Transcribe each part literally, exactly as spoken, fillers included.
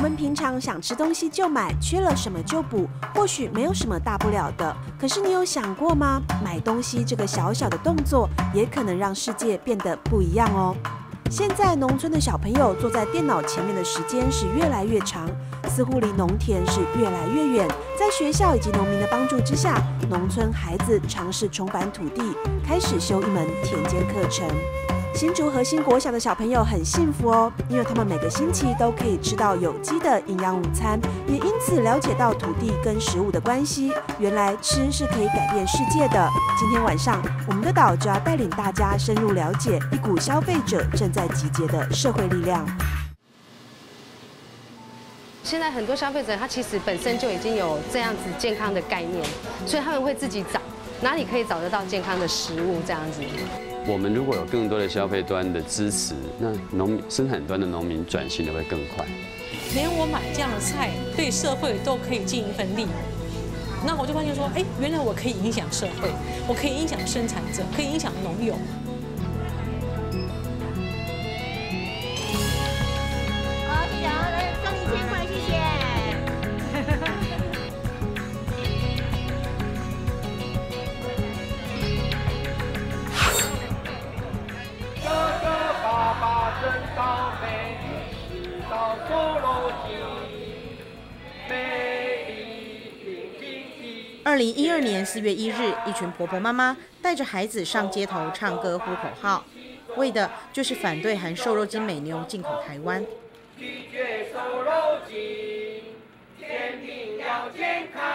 们平常想吃东西就买，缺了什么就补，或许没有什么大不了的。可是你有想过吗？买东西这个小小的动作，也可能让世界变得不一样哦。现在农村的小朋友坐在电脑前面的时间是越来越长，似乎离农田是越来越远。在学校以及农民的帮助之下，农村孩子尝试重返土地，开始修一门田间课程。新竹核心国小的小朋友很幸福哦，因为他们每个星期都可以吃到有机的营养午餐，也因此了解到土地跟食物的关系。原来吃是可以改变世界的。今天晚上，我们的岛就要带领大家深入了解一股消费者正在集结的社会力量。 现在很多消费者他其实本身就已经有这样子健康的概念，所以他们会自己找哪里可以找得到健康的食物这样子。 我们如果有更多的消费端的支持，那农生产端的农民转型的会更快。 连我买这样的菜，对社会都可以尽一份力。那我就发现说，哎，原来我可以影响社会，我可以影响生产者，可以影响农友。 好，谢谢啊，来送你一千块，谢谢。 二零一二年四月一日，一群婆婆妈妈带着孩子上街头唱歌呼口号，为的就是反对含瘦肉精美牛进口台湾。 拒绝瘦肉精，甜品要健康。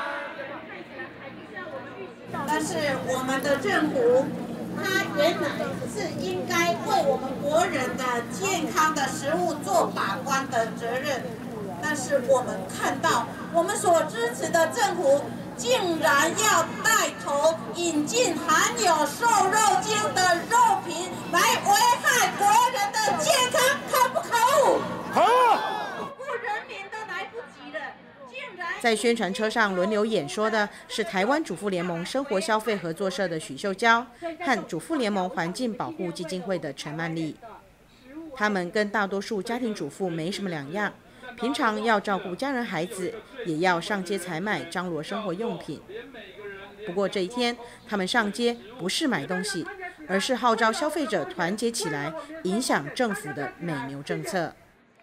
但是我们的政府，它原来是应该为我们国人的健康的食物做把关的责任，但是我们看到我们所支持的政府，竟然要带头引进含有瘦肉精的肉品来危害国人的健康，可不可恶？可恶！护人民都来不及了，竟然在宣传车上轮流演说的是台湾主妇联盟生活消费合作社的许秀娇和主妇联盟环境保护基金会的陈曼丽。他们跟大多数家庭主妇没什么两样。平常要照顾家人孩子，也要上街采买张罗生活用品。不过这一天，他们上街不是买东西，而是号召消费者团结起来，影响政府的美牛政策。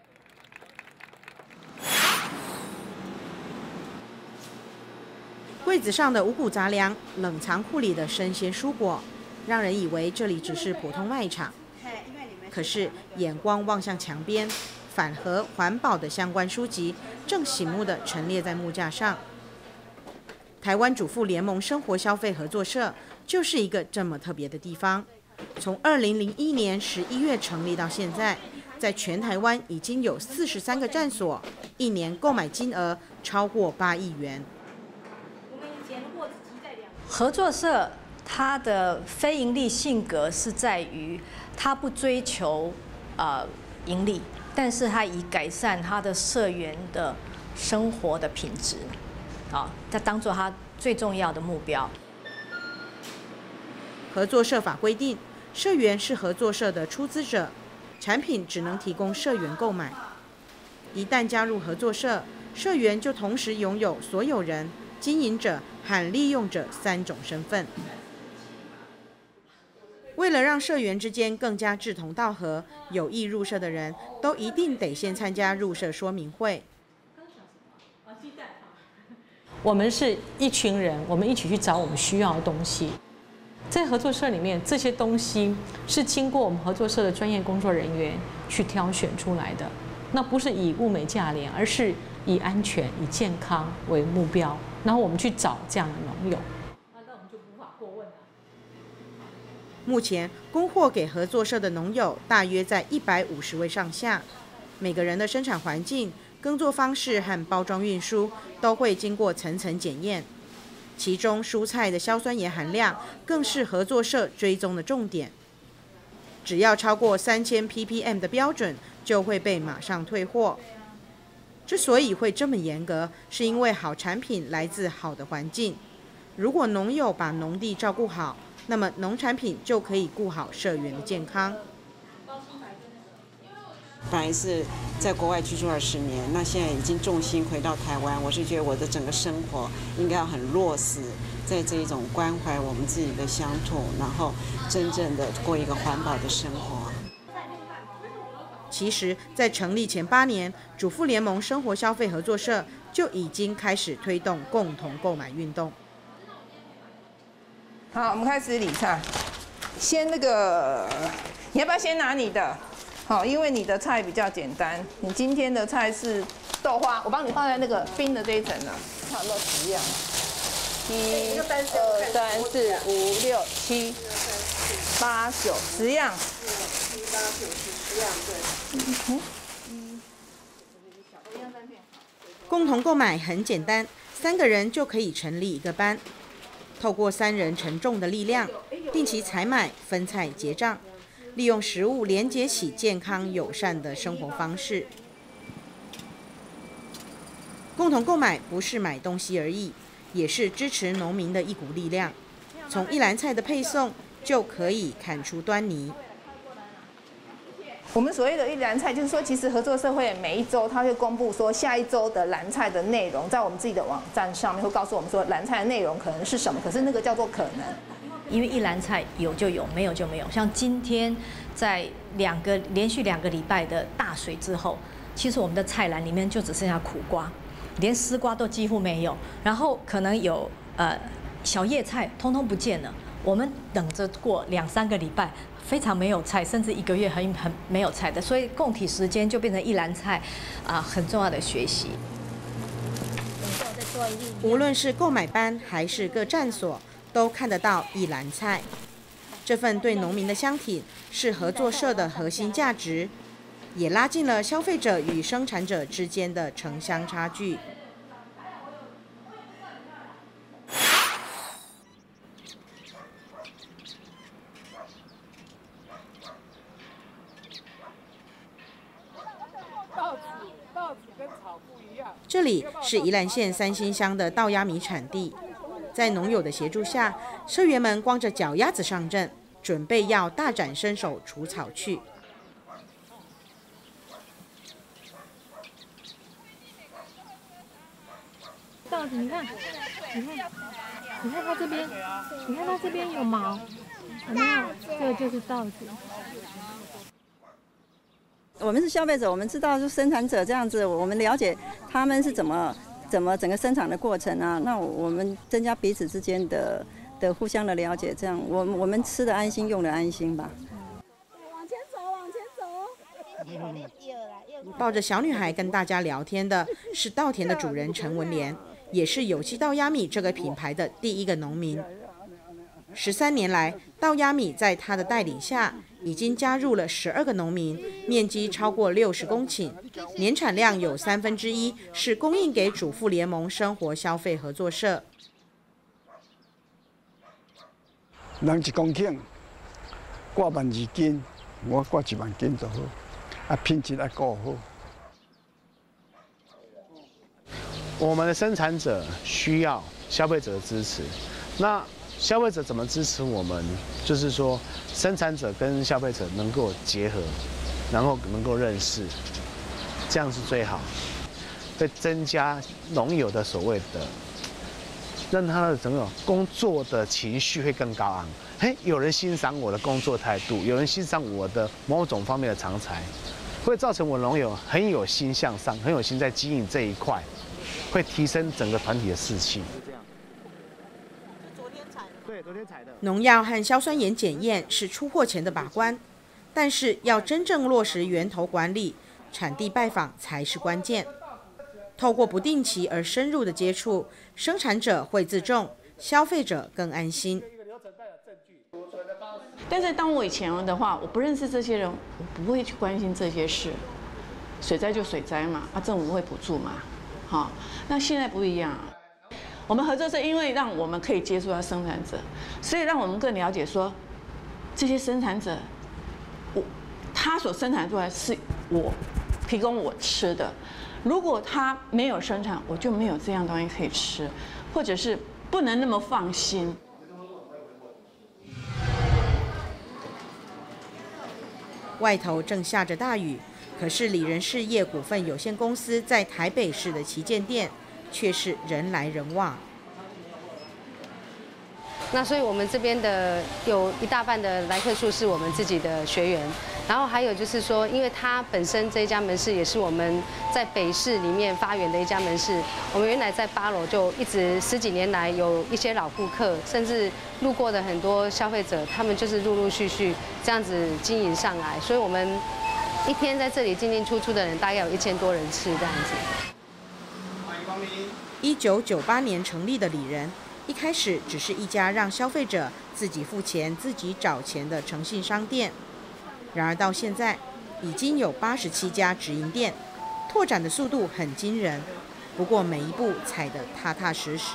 柜子上的五谷杂粮，冷藏库里的生鲜蔬果，让人以为这里只是普通卖场。可是眼光望向墙边，反核环保的相关书籍正醒目地陈列在木架上。台湾主妇联盟生活消费合作社就是一个这么特别的地方。从二零零一年十一月成立到现在，在全台湾已经有四十三个站所，一年购买金额超过八亿元。 合作社它的非盈利性格是在于它不追求呃盈利。但是它以改善它的社员的生活的品质，啊，它当做它最重要的目标。 合作社法规定，社员是合作社的出资者，产品只能提供社员购买。一旦加入合作社，社员就同时拥有所有人、经营者和利用者三种身份。为了让社员之间更加志同道合，有意入社的人都一定得先参加入社说明会。 我们是一群人，我们一起去找我们需要的东西。在合作社里面，这些东西是经过我们合作社的专业工作人员去挑选出来的。那不是以物美价廉，而是以安全、以健康为目标，然后我们去找这样的农友。 目前供货给合作社的农友大约在一百五十位上下，每个人的生产环境、耕作方式和包装运输都会经过层层检验，其中蔬菜的硝酸盐含量更是合作社追踪的重点。只要超过三千 P P M 的标准，就会被马上退货。之所以会这么严格，是因为好产品来自好的环境。如果农友把农地照顾好，那么农产品就可以顾好社员的健康。 本来是在国外居住二十年，那现在已经重心回到台湾，我是觉得我的整个生活应该要很落实在这一种关怀我们自己的乡土，然后真正的过一个环保的生活。 其实，在成立前八年，主妇联盟生活消费合作社就已经开始推动共同购买运动。 好，我们开始理菜。先那个，你要不要先拿你的？好，因为你的菜比较简单。你今天的菜是豆花，我帮你放在那个冰的这一层了，差不多十样。一、二、三、四、五、六、七、八、九、十样。七、八、九、十，十样，对。嗯。 共同购买很简单，三个人就可以成立一个班。透过三人承重的力量，定期采买、分菜结账，利用食物连结起健康友善的生活方式。共同购买不是买东西而已，也是支持农民的一股力量。从一篮菜的配送就可以看出端倪。 我们所谓的一篮菜，就是说，其实合作社会每一周，它会公布说下一周的篮菜的内容，在我们自己的网站上面会告诉我们说篮菜的内容可能是什么，可是那个叫做可能。 因为一篮菜有就有，没有就没有。像今天在两个连续两个礼拜的大水之后，其实我们的菜篮里面就只剩下苦瓜，连丝瓜都几乎没有，然后可能有呃小叶菜，通通不见了。我们等着过两三个礼拜。非常没有菜，甚至一个月很很没有菜的，所以供体时间就变成一篮菜，啊，很重要的学习。 无论是购买班还是各站所，都看得到一篮菜。这份对农民的相挺是合作社的核心价值，也拉近了消费者与生产者之间的城乡差距。这里是宜兰县三星乡的稻芽米产地，在农友的协助下，社员们光着脚丫子上阵，准备要大展身手除草去。 稻子，你看，你看，你看它这边，你看它这边有毛，有没有？这个就是稻子。 我们是消费者，我们知道就生产者这样子，我们了解他们是怎么怎么整个生产的过程啊。那我们增加彼此之间的的互相的了解，这样我我们吃的安心，用的安心吧。 往前走，往前走。 抱着小女孩跟大家聊天的是稻田的主人陈文莲，也是有机稻芽米这个品牌的第一个农民。十三年来，稻芽米在他的带领下，已经加入了十二个农民，面积超过六十公顷，年产量有三分之一是供应给主妇联盟生活消费合作社。 人一公顷挂万二斤，我挂一万斤就好，啊品质要够好。 我们的生产者需要消费者的支持，那消费者怎么支持我们？就是说，生产者跟消费者能够结合，然后能够认识，这样是最好，会增加农友的所谓的，让他的整个工作的情绪会更高昂。嘿，有人欣赏我的工作态度，有人欣赏我的某种方面的长才，会造成我农友很有心向上，很有心在经营这一块，会提升整个团体的士气。 农药和硝酸盐检验是出货前的把关，但是要真正落实源头管理，产地拜访才是关键。透过不定期而深入的接触，生产者会自重，消费者更安心。 但是当我以前的话，我不认识这些人，我不会去关心这些事。水灾就水灾嘛，啊，政府会补助嘛，好，那现在不一样。我们合作社因为让我们可以接触到生产者，所以让我们更了解说，这些生产者，我他所生产出来是我提供我吃的，如果他没有生产，我就没有这样东西可以吃，或者是不能那么放心。 外头正下着大雨， 可是里仁事业股份有限公司在台北市的旗舰店却是人来人往。 那所以我们这边的有一大半的来客数是我们自己的学员，然后还有就是说，因为它本身这一家门市也是我们在北市里面发源的一家门市，我们原来在八楼就一直十几年来有一些老顾客，甚至路过的很多消费者，他们就是陆陆续续这样子经营上来，所以我们一天在这里进进出出的人大概有一千多人次这样子。 欢迎光临。一九九八年成立的里仁。一开始只是一家让消费者自己付钱、自己找钱的诚信商店，然而到现在已经有八十七家直营店，拓展的速度很惊人。不过每一步踩得踏踏实实，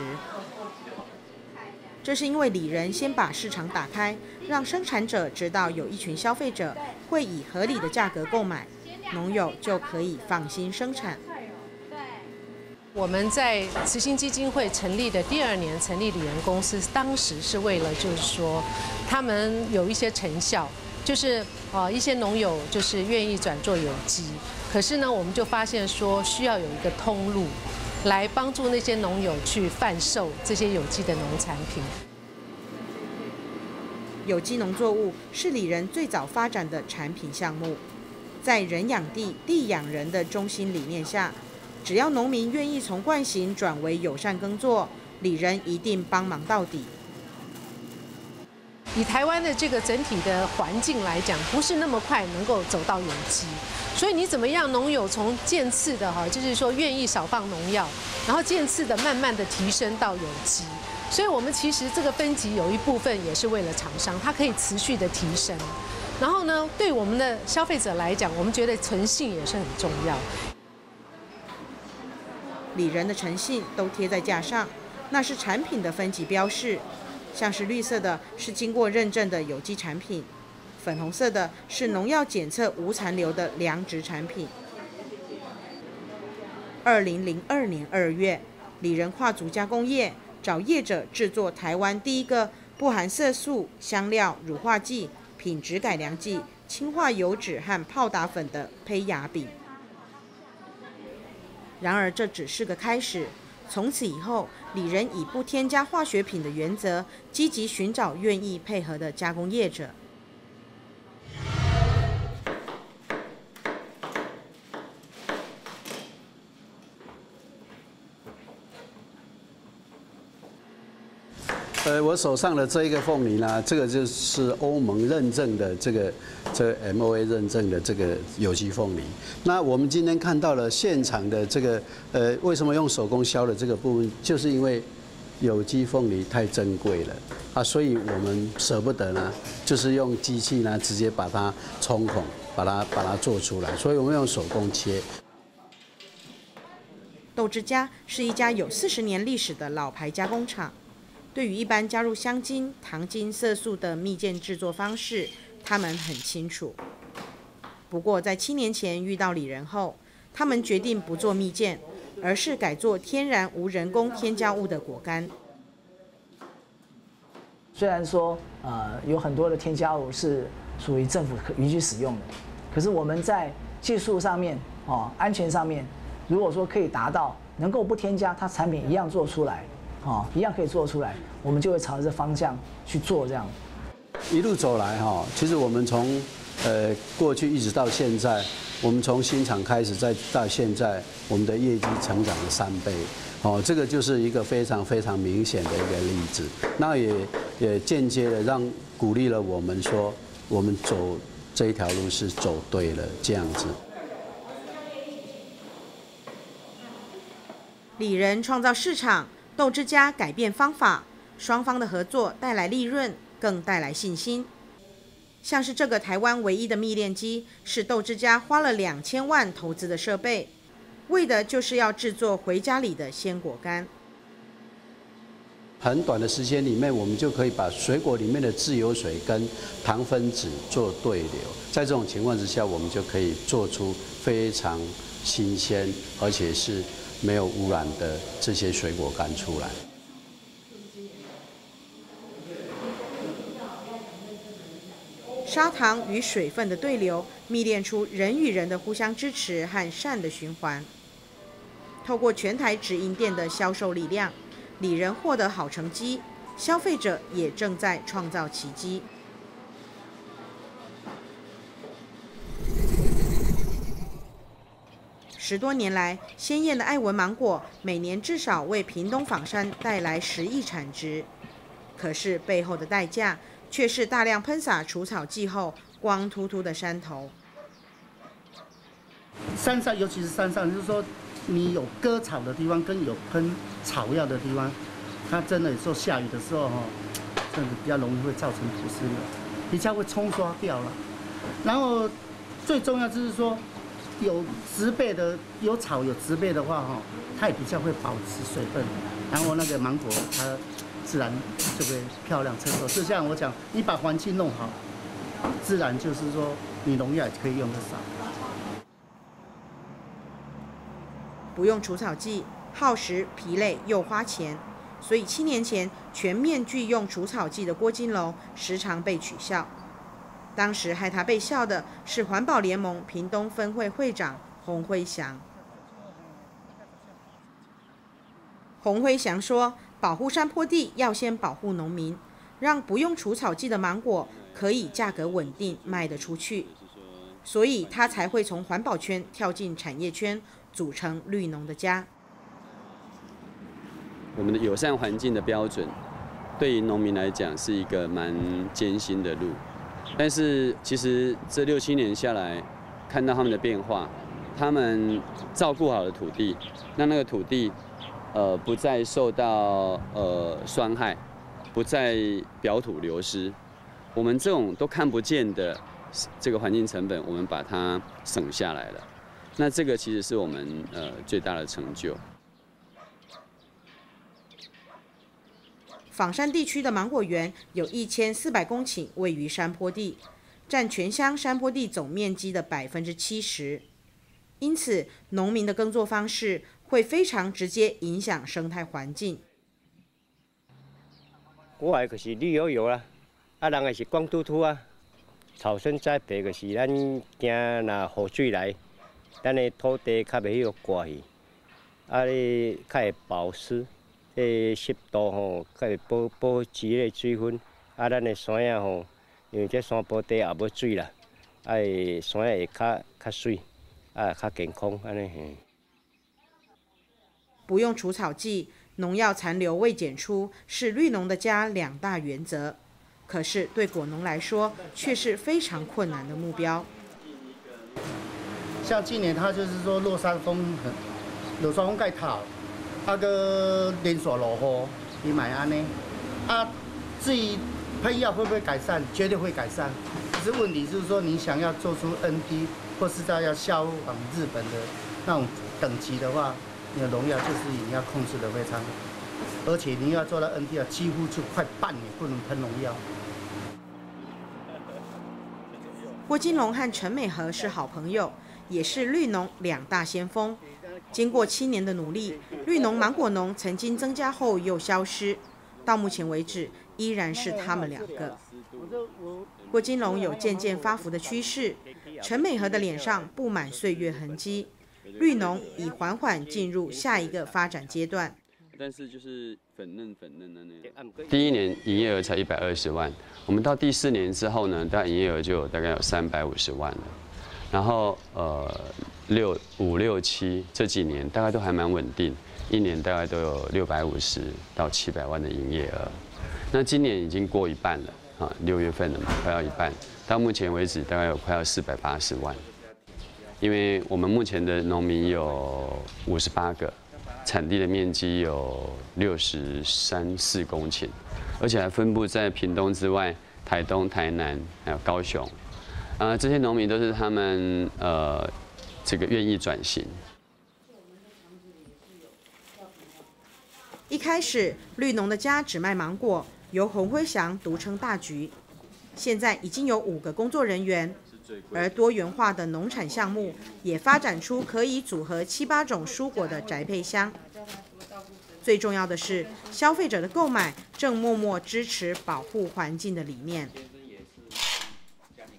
这是因为里仁先把市场打开，让生产者知道有一群消费者会以合理的价格购买，农友就可以放心生产。 我们在慈心基金会成立的第二年成立里仁公司，当时是为了就是说，他们有一些成效，就是呃一些农友就是愿意转做有机，可是呢，我们就发现说需要有一个通路，来帮助那些农友去贩售这些有机的农产品。 有机农作物是里仁最早发展的产品项目，在人养地、地养人的中心理念下。只要农民愿意从惯行转为友善耕作，里仁一定帮忙到底。 以台湾的这个整体的环境来讲，不是那么快能够走到有机，所以你怎么样农友从渐次的哈，就是说愿意少放农药，然后渐次的慢慢的提升到有机。所以我们其实这个分级有一部分也是为了厂商，它可以持续的提升。然后呢，对我们的消费者来讲，我们觉得诚信也是很重要。 里仁的诚信都贴在架上，那是产品的分级标示。像是绿色的是经过认证的有机产品，粉红色的是农药检测无残留的良质产品。二零零二年二月，里仁跨足加工业找业者制作台湾第一个不含色素、香料、乳化剂、品质改良剂、氢化油脂和泡打粉的胚芽饼。然而这只是个开始，从此以后，里仁以不添加化学品的原则，积极寻找愿意配合的加工业者。 呃，我手上的这一个凤梨呢，这个就是欧盟认证的这个这个 M O A 认证的这个有机凤梨。那我们今天看到了现场的这个呃，为什么用手工削的这个部分，就是因为有机凤梨太珍贵了啊，所以我们舍不得呢，就是用机器呢直接把它冲孔，把它把它做出来，所以我们用手工切。 豆之家是一家有四十年历史的老牌加工厂。对于一般加入香精、糖精、色素的蜜饯制作方式，他们很清楚。不过，在七年前遇到里仁后，他们决定不做蜜饯，而是改做天然无人工添加物的果干。 虽然说呃有很多的添加物是属于政府可允许使用的，可是我们在技术上面哦安全上面，如果说可以达到能够不添加，它产品一样做出来。哦，一样可以做出来，我们就会朝着这方向去做。这样一路走来哈，其实我们从呃过去一直到现在，我们从新厂开始再到现在，我们的业绩成长了三倍。哦，这个就是一个非常非常明显的一个例子。那也也间接的让鼓励了我们说，我们走这一条路是走对了这样子。 里仁创造市场。豆之家改变方法，双方的合作带来利润，更带来信心。像是这个台湾唯一的蜜炼机，是豆之家花了两千万投资的设备，为的就是要制作回家里的鲜果干。 很短的时间里面，我们就可以把水果里面的自由水跟糖分子做对流，在这种情况之下，我们就可以做出非常新鲜，而且是没有污染的这些水果干出来。 砂糖与水分的对流，密炼出人与人的互相支持和善的循环。透过全台直营店的销售力量，里仁获得好成绩，消费者也正在创造奇迹。十多年来，鲜艳的爱文芒果每年至少为屏东枋山带来十亿产值，可是背后的代价却是大量喷洒除草剂后光秃秃的山头。 山上，尤其是山上，就是说你有割草的地方跟有喷草药的地方，它真的有时候下雨的时候哈，真的比较容易会造成土石流，比较会冲刷掉了。然后最重要就是说，有植被的有草有植被的话哈，它也比较会保持水分，然后那个芒果它自然就会漂亮成熟。就像我讲，你把环境弄好，自然就是说你农药也可以用得少。 不用除草剂，耗时疲累又花钱，所以七年前全面拒用除草剂的郭金龙时常被取笑。当时害他被笑的是环保联盟屏东分会会长洪辉祥。洪辉祥说，保护山坡地要先保护农民，让不用除草剂的芒果可以价格稳定卖得出去，所以他才会从环保圈跳进产业圈，组成绿农的家。 我们的友善环境的标准，对于农民来讲是一个蛮艰辛的路。但是其实这六七年下来，看到他们的变化，他们照顾好了土地，让那个土地，呃，不再受到呃酸害，不再表土流失。我们这种都看不见的这个环境成本，我们把它省下来了。那这个其实是我们呃最大的成就。 枋山地区的芒果园有一千四百公顷，位于山坡地，占全乡山坡地总面积的百分之七十。因此，农民的耕作方式会非常直接影响生态环境。 我的就是绿油油啦，啊，人的是光秃秃啊。草生栽培就是咱惊若雨水来，咱的土地较袂许刮去，啊，你较会保湿。这湿度吼，较会保保持个水分。啊，咱的山啊吼，因为这山坡地也无水啦，啊，山会较较水，啊，较健康安尼嘿。 不用除草剂，农药残留未检出，是绿农的家两大原则。可是对果农来说，却是非常困难的目标。 像今年它就是说落山风很，落山风盖套。啊个连续落雨，你买安尼，啊，至于喷药会不会改善？绝对会改善。只是问题就是说，你想要做出 N P 或是在要效仿日本的那种等级的话，你的农药就是你要控制的非常，而且你要做到 N P 啊，几乎就快半年不能喷农药。 郭金龙和陈美和是好朋友，也是绿农两大先锋。经过七年的努力，绿农芒果农曾经增加后又消失，到目前为止依然是他们两个。郭金龙有渐渐发福的趋势，陈美和的脸上布满岁月痕迹，绿农已缓缓进入下一个发展阶段。 但是就是粉嫩粉嫩的那样。第一年营业额才一百二十万，我们到第四年之后呢，大概营业额就有大概有三百五十万了。然后呃六五六七这几年大概都还蛮稳定，一年大概都有六百五十到七百万的营业额。那今年已经过一半了啊，六月份了嘛，快要一半。到目前为止大概有快要四百八十万，因为我们目前的农民有五十八个，产地的面积有六十三四公顷，而且还分布在屏东之外，台东、台南还有高雄。啊、呃，这些农民都是他们呃，这个愿意转型。 一开始，绿农的家只卖芒果，由洪辉祥独撑大局。现在已经有五个工作人员，而多元化的农产项目也发展出可以组合七八种蔬果的宅配箱。最重要的是，消费者的购买正默默支持保护环境的理念。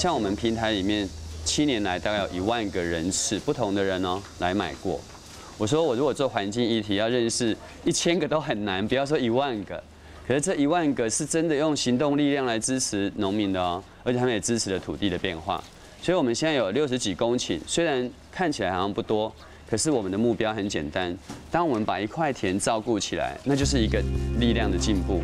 像我们平台里面七年来大概有一万个人次，不同的人哦来买过。我说我如果做环境议题，要认识一千个都很难，不要说一万个。可是这一万个是真的用行动力量来支持农民的哦，而且他们也支持了土地的变化。所以我们现在有六十几公顷，虽然看起来好像不多，可是我们的目标很简单：当我们把一块田照顾起来，那就是一个力量的进步。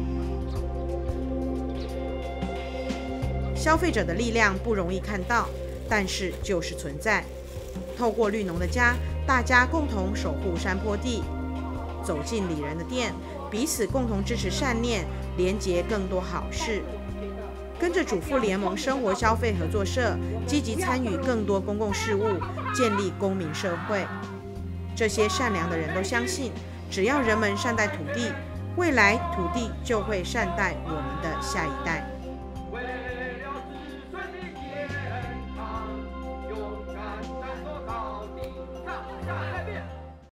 消费者的力量不容易看到，但是就是存在。透过绿农的家，大家共同守护山坡地，走进里仁的店，彼此共同支持善念，连结更多好事。跟着主妇联盟生活消费合作社，积极参与更多公共事务，建立公民社会。这些善良的人都相信，只要人们善待土地，未来土地就会善待我们的下一代。